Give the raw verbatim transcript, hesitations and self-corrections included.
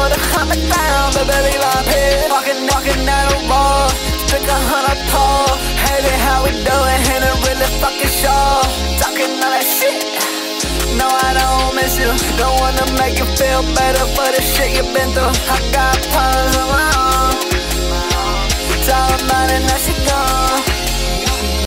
put a hundred down, but baby, I'm here. Walking, walking down the wall, stick a hundred pole. Hate it how we do it, and it really fucking sure. Talking all that shit, no, I don't miss you. Don't wanna make you feel better for the shit you've been through. I got problems of my own. Talking about it, now she